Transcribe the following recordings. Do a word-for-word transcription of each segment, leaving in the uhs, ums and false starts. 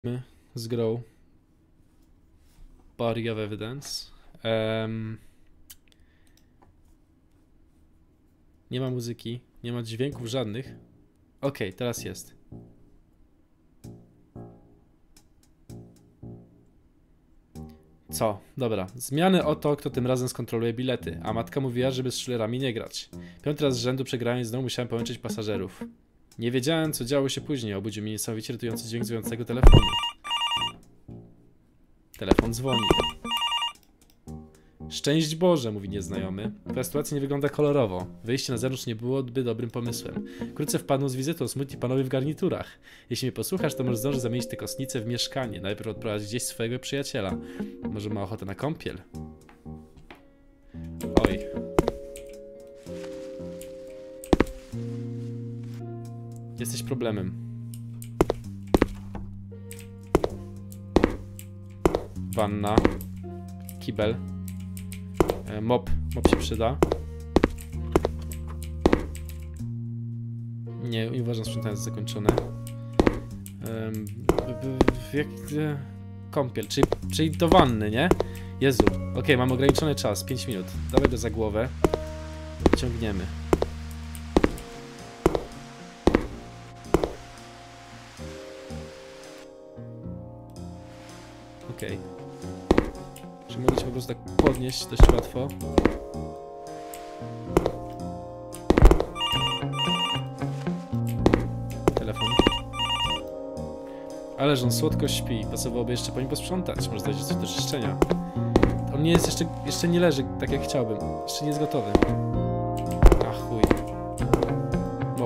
z grą Body of Evidence. Um, nie ma muzyki, nie ma dźwięków żadnych. Okej, okay, teraz jest. Co? Dobra. Zmiany o to, kto tym razem skontroluje bilety, a matka mówiła, żeby z szulerami nie grać. Piąty raz z rzędu przegrałem i znowu musiałem połączyć pasażerów. Nie wiedziałem, co działo się później. Obudził mnie niesamowicie irytujący dźwięk dzwoniącego telefonu. Telefon dzwoni. Szczęść Boże, mówi nieznajomy. Twoja sytuacja nie wygląda kolorowo. Wyjście na zewnątrz nie byłoby dobrym pomysłem. Wkrótce wpadną z wizytą smutni panowie w garniturach. Jeśli mnie posłuchasz, to możesz zdążyć zamienić tę kostnicę w mieszkanie. Najpierw odprowadzić gdzieś swojego przyjaciela. Może ma ochotę na kąpiel? Oj. Jesteś problemem. Wanna. Kibel. E, mop. Mop się przyda. Nie, nie uważam, że sprzątanie jest zakończone. Um, jak, e, kąpiel, czyli, czyli do wanny, nie? Jezu. Okej, okay, mam ograniczony czas. pięć minut. Dawaj go za głowę. Ciągniemy. Okej. Okay. Czy mogę cię po prostu tak podnieść dość łatwo? Telefon. Ależ on słodko śpi. Pasowałoby jeszcze po nim posprzątać. Może dać coś do czyszczenia. On nie jest jeszcze... Jeszcze nie leży tak jak chciałbym. Jeszcze nie jest gotowy. Ach chuj. Mop.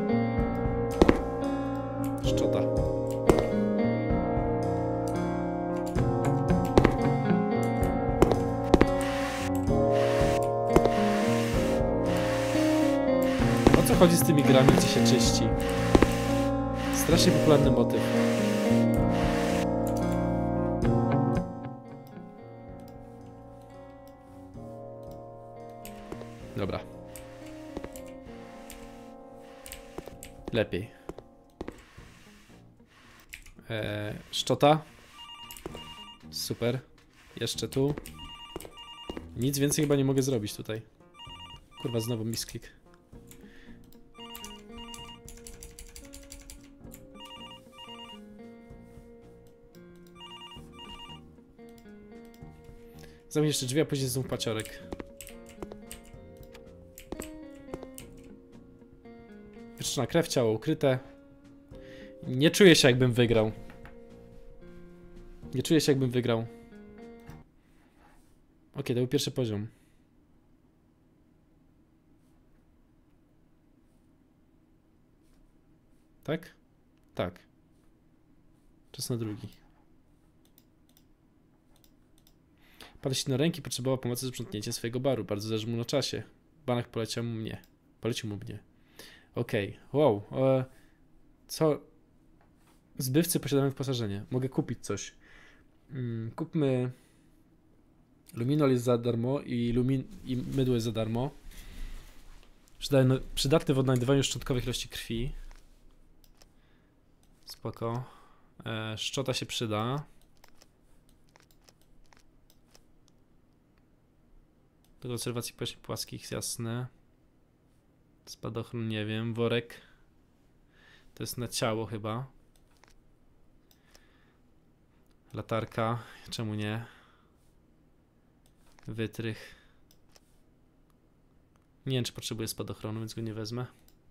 Szczota. O co chodzi z tymi grami, gdzie się czyści? Strasznie popularny motyw. Dobra. Lepiej. Eee, szczota. Super. Jeszcze tu. Nic więcej chyba nie mogę zrobić tutaj. Kurwa, znowu misklik. Zamknij jeszcze drzwi, a później znów paciorek. Wytrzymana krew, ciało ukryte. Nie czuję się, jakbym wygrał. Nie czuję się, jakbym wygrał. Okej, okay, to był pierwszy poziom. Tak? Tak. Czas na drugi. Padł na ręki, potrzebował pomocy z sprzątnięciem swojego baru. Bardzo zależy mu na czasie. Banak poleciał mu mnie. Polecił mu mnie. Okej. Okay. Wow. E, co? Zbywcy posiadamy wyposażenie. Mogę kupić coś. Mm, kupmy... Luminol jest za darmo i, lumin... i mydło jest za darmo. Przydatny, przydatny w odnajdywaniu szczątkowych ilości krwi. Spoko. E, szczota się przyda. Do konserwacji powierzchni płaskich, jasne. Spadochron, nie wiem. Worek. To jest na ciało chyba. Latarka. Czemu nie? Wytrych. Nie wiem, czy potrzebuję spadochronu, więc go nie wezmę.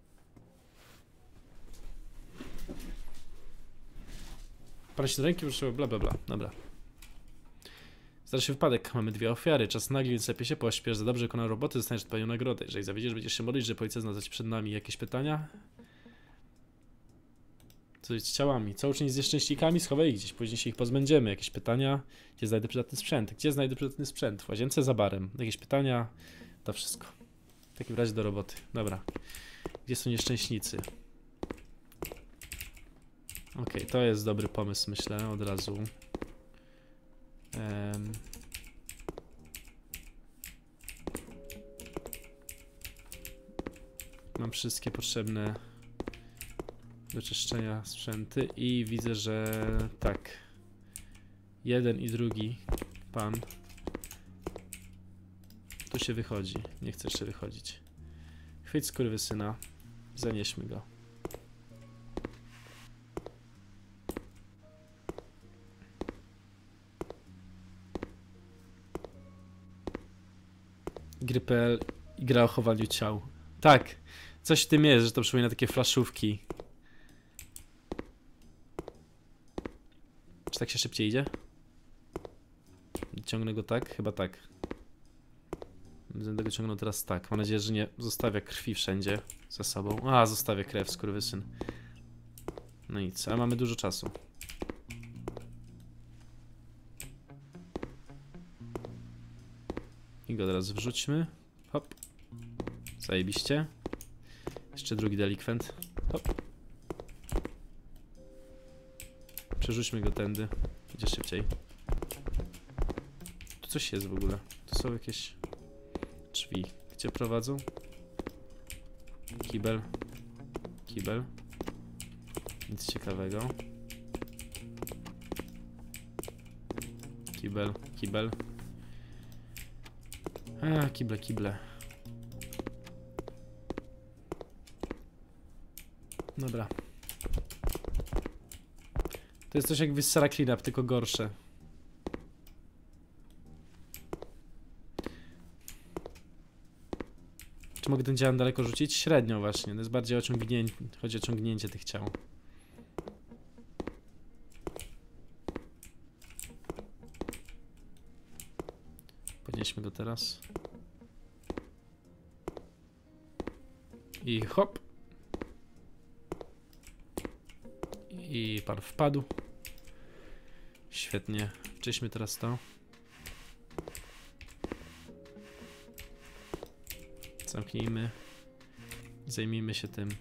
Parę do ręki, proszę, bla bla bla. Dobra. Zdarza się wypadek, mamy dwie ofiary, czas nagli, więc lepiej się pośpiesz, za dobrze wykonał roboty, dostaniesz odpowiednią nagrodę. Jeżeli zawiedziesz, będziesz się modlić, że policja znalazła ci przed nami. Jakieś pytania? Co jest z ciałami? Co uczynić z nieszczęśnikami? Schowaj ich gdzieś, później się ich pozbędziemy. Jakieś pytania? Gdzie znajdę przydatny sprzęt? Gdzie znajdę przydatny sprzęt? W łazience za barem. Jakieś pytania? To wszystko. W takim razie do roboty. Dobra. Gdzie są nieszczęśnicy? Okej, okay, to jest dobry pomysł, myślę, od razu. Um. Mam wszystkie potrzebne do czyszczenia sprzęty i widzę, że tak. Jeden i drugi pan. Tu się wychodzi. Nie chcę jeszcze wychodzić. Chwyć skurwysyna. Zanieśmy go. Gry.pl i gra o chowaniu ciał. Tak, coś w tym jest, że to przypomina takie flaszówki. Czy tak się szybciej idzie? Ciągnę go tak? Chyba tak. Będę go ciągnął teraz tak. Mam nadzieję, że nie zostawia krwi wszędzie za sobą. A, zostawia krew, skurwysyn. No nic, ale mamy dużo czasu. I go teraz wrzućmy. Hop. Zajebiście. Jeszcze drugi delikwent. Hop. Przerzućmy go tędy. Będzie szybciej. Tu coś jest w ogóle. Tu są jakieś drzwi. Gdzie prowadzą? Kibel. Kibel. Nic ciekawego. Kibel. Kibel. A, kible, kible. Dobra. To jest coś jak Viscera Cleanup, tylko gorsze. Czy mogę ten dział daleko rzucić? Średnio właśnie. To jest bardziej o ciągnięcie. Chodzi o ciągnięcie tych ciał. Podnieśmy go teraz. I hop. I pan wpadł. Świetnie. Czyśmy teraz to. Zamknijmy. Zajmijmy się tym.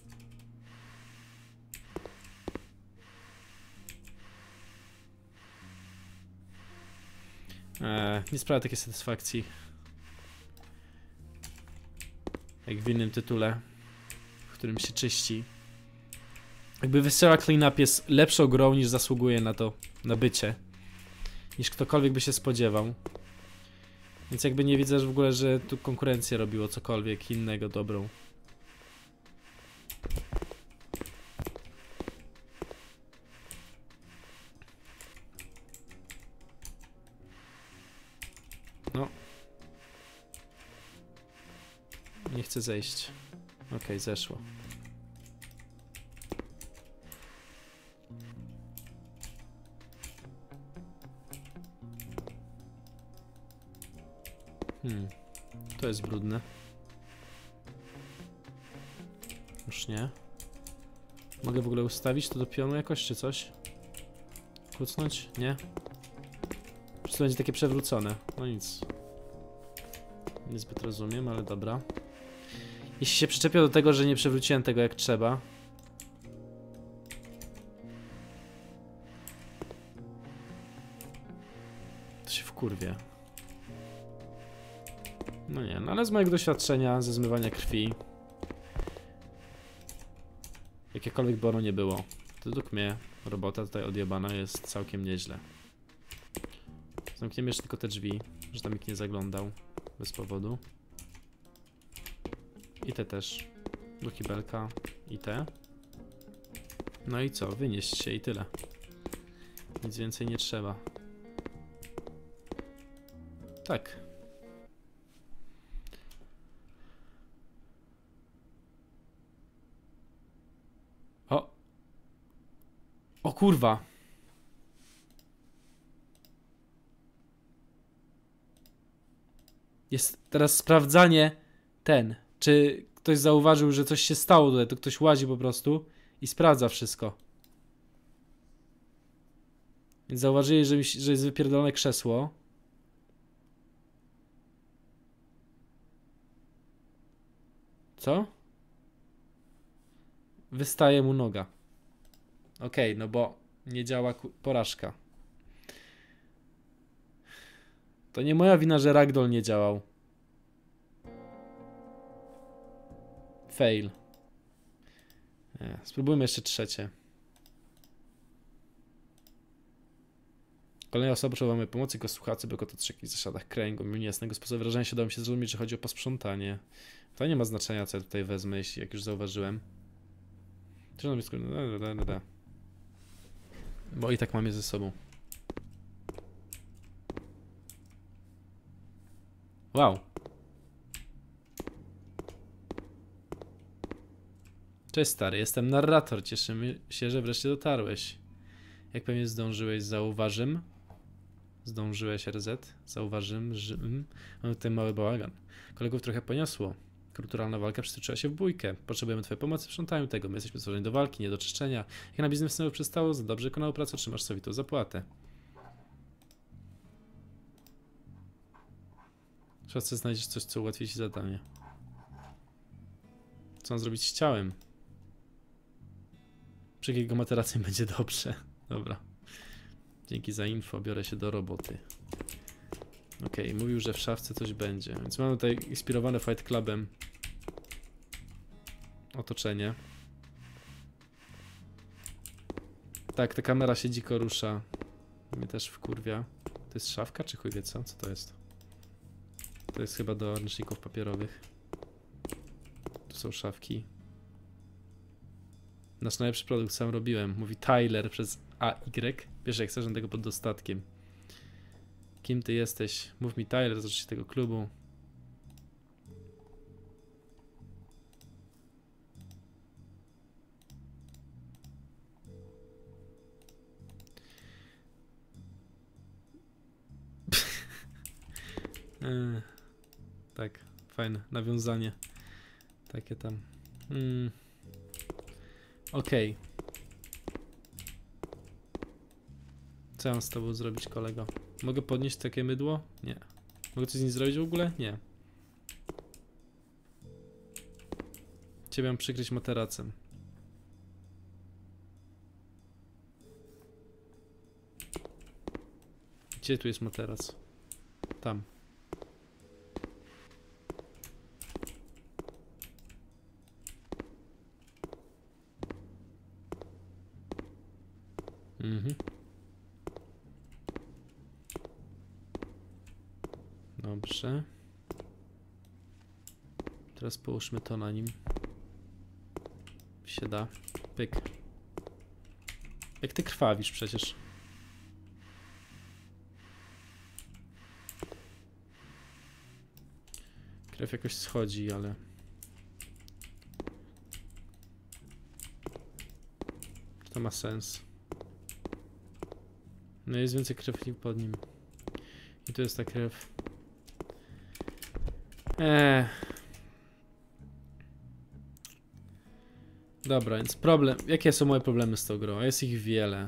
Eee, nie sprawia takiej satysfakcji. Jak w innym tytule, w którym się czyści. Jakby Viscera Cleanup jest lepszą grą niż zasługuje na to, na bycie. Niż ktokolwiek by się spodziewał. Więc jakby nie widzę że w ogóle, że tu konkurencja robiło cokolwiek innego dobrą. No. Nie chcę zejść. Okej, okay, zeszło. Hmm. To jest brudne. Już nie. Mogę w ogóle ustawić to do pionu jakoś, czy coś? Kucnąć? Nie? Po prostu będzie takie przewrócone. No nic. Niezbyt rozumiem, ale dobra. Jeśli się przyczepią do tego, że nie przewróciłem tego jak trzeba. To się wkurwie. No nie, no ale z mojego doświadczenia ze zmywania krwi, jakiekolwiek by ono nie było, to według mnie robota tutaj odjebana jest całkiem nieźle. Zamkniemy jeszcze tylko te drzwi, że tam nikt nie zaglądał bez powodu. I te też. Do kibelka. I te. No i co? Wynieść się i tyle. Nic więcej nie trzeba. Tak. O! O kurwa! Jest teraz sprawdzanie ten. Czy ktoś zauważył, że coś się stało tutaj, to ktoś łazi po prostu i sprawdza wszystko. Więc zauważyli, że, mi, że jest wypierdolone krzesło. Co? Wystaje mu noga. Okej, okay, no bo nie działa porażka. To nie moja wina, że ragdoll nie działał. Fail. Nie, spróbujmy jeszcze trzecie. Kolejna osoba potrzebowa mojej pomocy, go słuchacy, by go to w jakichś zasadach kręgu. Mimo niejasnego sposobu wyrażenia się dało mi się zrozumieć, że chodzi o posprzątanie. To nie ma znaczenia, co ja tutaj wezmę, jeśli jak już zauważyłem. Bo i tak mam je ze sobą. Wow. Cześć stary, jestem narrator. Cieszymy się, że wreszcie dotarłeś. Jak pewnie zdążyłeś, zauważym. Zdążyłeś, R Z. Zauważyłem, że mm, mamy tutaj mały bałagan. Kolegów trochę poniosło. Kulturalna walka przetoczyła się w bójkę. Potrzebujemy twojej pomocy w sprzątaniu tego. My jesteśmy stworzeni do walki, nie do czyszczenia. Jak na biznesowy przystało, za dobrze wykonaną pracę otrzymasz sowitą zapłatę. Trzeba sobie znaleźć coś, co ułatwi ci zadanie. Co mam zrobić z ciałem? Przy jego materacji będzie dobrze. Dobra. Dzięki za info, biorę się do roboty. Okej, okay, mówił, że w szafce coś będzie. Więc mamy tutaj inspirowane Fight Clubem otoczenie. Tak, ta kamera się dziko rusza. Mnie też wkurwia. To jest szafka, czy chuj wie co? Co to jest? To jest chyba do ręczników papierowych. Tu są szafki. Nasz najlepszy produkt sam robiłem. Mówi Tyler przez A Y. Wiesz, jak chcesz tego pod dostatkiem. Kim ty jesteś? Mów mi Tyler, zacznij tego klubu. eee, tak, fajne nawiązanie. Takie tam. Hmm. Okej. Okay. Co ja mam z tobą zrobić, kolego? Mogę podnieść takie mydło? Nie. Mogę coś z nim zrobić w ogóle? Nie. Ciebie mam przykryć materacem. Gdzie tu jest materac? Tam. Mhm. Dobrze. Teraz połóżmy to na nim. Się da. Pyk. Jak ty krwawisz przecież. Krew jakoś schodzi, ale... To ma sens. No jest więcej krwi pod nim. I tu jest ta krew. Eee. Dobra, więc problem. Jakie są moje problemy z tą grą? Jest ich wiele.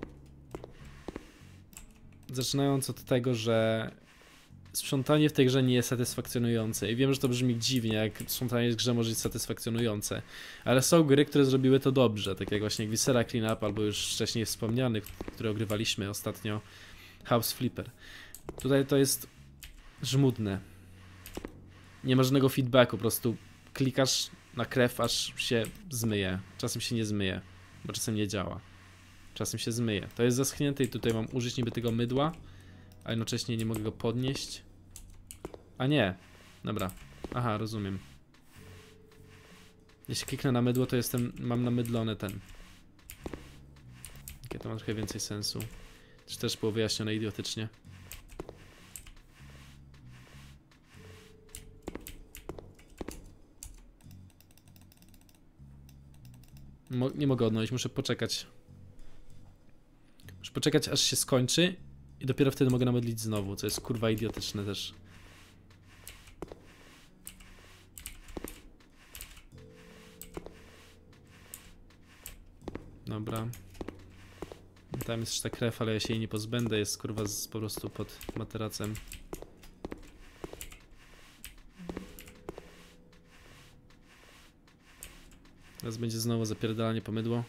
Zaczynając od tego, że sprzątanie w tej grze nie jest satysfakcjonujące. I wiem, że to brzmi dziwnie, jak sprzątanie w grze może być satysfakcjonujące. Ale są gry, które zrobiły to dobrze. Tak jak właśnie Viscera Cleanup, albo już wcześniej wspomniany, który ogrywaliśmy ostatnio, House Flipper. Tutaj to jest żmudne. Nie ma żadnego feedbacku, po prostu klikasz na krew, aż się zmyje. Czasem się nie zmyje, bo czasem nie działa. Czasem się zmyje. To jest zaschnięte i tutaj mam użyć niby tego mydła, a jednocześnie nie mogę go podnieść. A nie. Dobra. Aha, rozumiem. Jeśli kliknę na mydło, to jestem, mam namydlony ten. Jakie to ma trochę więcej sensu. Czy też było wyjaśnione idiotycznie. Mo nie mogę odnowić, muszę poczekać. Muszę poczekać, aż się skończy i dopiero wtedy mogę namydlić znowu, co jest kurwa idiotyczne też. Dobra. Tam jest jeszcze ta krew, ale ja się jej nie pozbędę, jest kurwa z, po prostu pod materacem. Teraz będzie znowu zapierdalanie po mydło.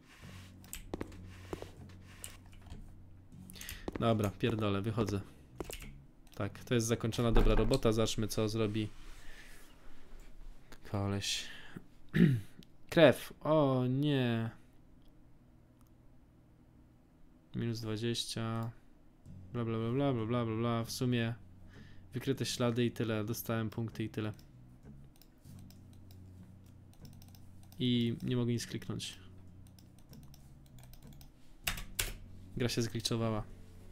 Dobra, pierdolę, wychodzę. Tak, to jest zakończona dobra robota. Zobaczmy, co zrobi koleś. Krew. O nie. Minus dwadzieścia. Bla bla bla bla bla bla bla bla. W sumie wykryte ślady i tyle. Dostałem punkty i tyle. I nie mogę nic kliknąć. Gra się zgliczowała.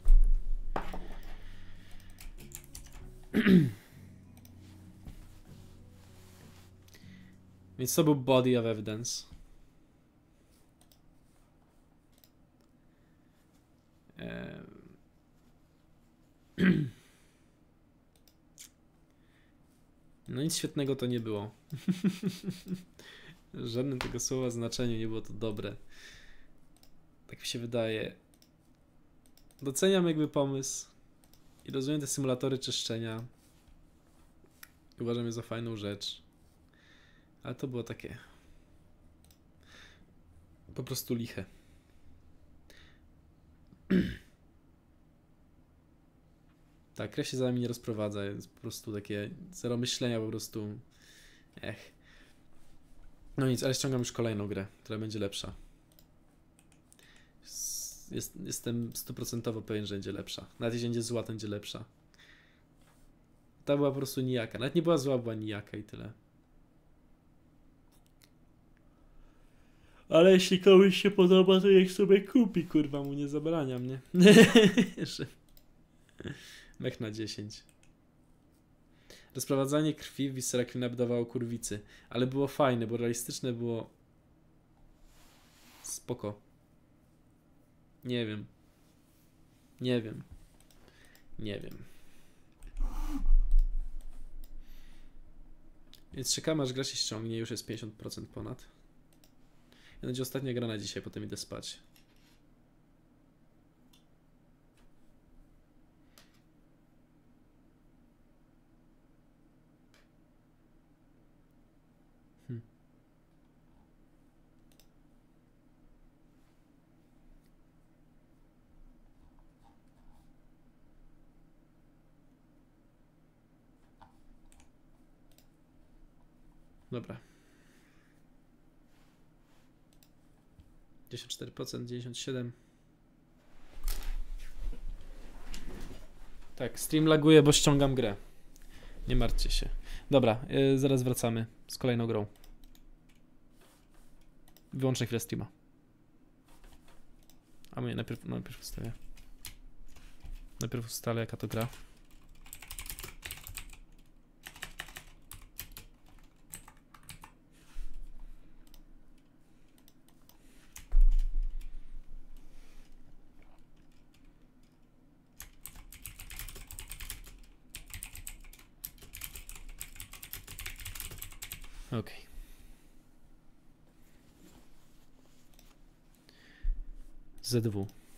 Więc to był body of evidence. No nic świetnego to nie było. Żadnym tego słowa znaczeniu nie było to dobre. Tak mi się wydaje. Doceniam jakby pomysł i rozumiem te symulatory czyszczenia. Uważam je za fajną rzecz. Ale to było takie po prostu liche. Tak, krew się za nami nie rozprowadza, jest po prostu takie zero myślenia po prostu. Ech. No nic, ale ściągam już kolejną grę, która będzie lepsza. Jest, jestem stuprocentowo pewien, że będzie lepsza. Nawet jeśli będzie zła, to będzie lepsza. Ta była po prostu nijaka. Nawet nie była zła, była nijaka i tyle. Ale jeśli komuś się podoba, to niech sobie kupi, kurwa, mu nie zabraniam, nie? Mech na dziesięć. Rozprowadzanie krwi w Viscera Cleanup dawało kurwicy, ale było fajne, bo realistyczne było spoko. Nie wiem. Nie wiem. Nie wiem. Więc czekamy, aż gra się ściągnie, już jest pięćdziesiąt procent ponad. I będzie ostatnia gra na dzisiaj, potem idę spać. Hmm. Dobra. dziewięćdziesiąt cztery procent, dziewięćdziesiąt siedem procent. Tak, stream laguje, bo ściągam grę. Nie martwcie się. Dobra, yy, zaraz wracamy z kolejną grą. Wyłączę chwilę streama. A my najpierw, no, najpierw ustawię. Najpierw ustalę, jaka to gra. Ok. Z W.